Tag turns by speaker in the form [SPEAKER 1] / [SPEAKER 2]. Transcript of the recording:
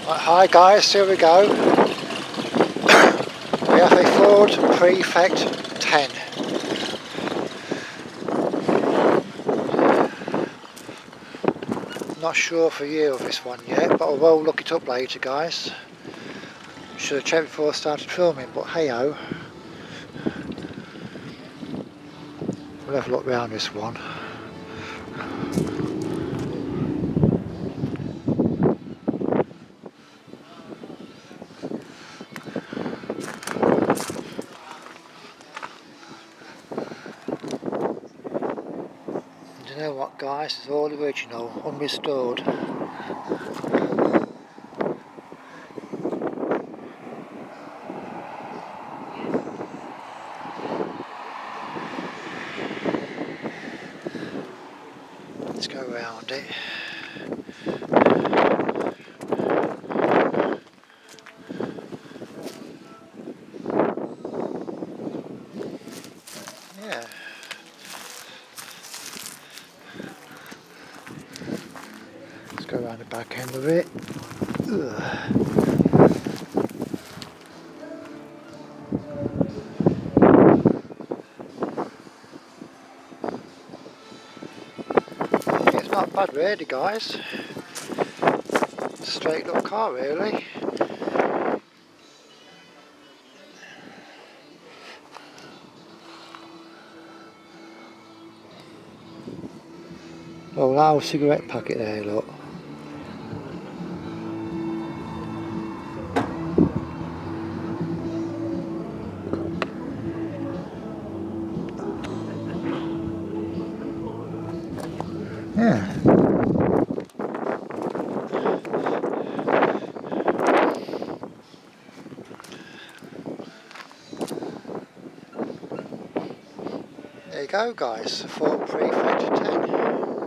[SPEAKER 1] Right, hi guys, here we go. We have a Ford Prefect 10. Not sure for you of this one yet, but I will look it up later guys. Should have checked before I started filming, but hey ho. We'll have a look round this one. And you know what guys, it's all original, unrestored. Let's go around it. Yeah. Let's go around the back end of it. Ugh. It's not bad really guys. Straight little car really. Oh, that old cigarette packet there, look. Yeah. There you go guys, Ford Prefect 10.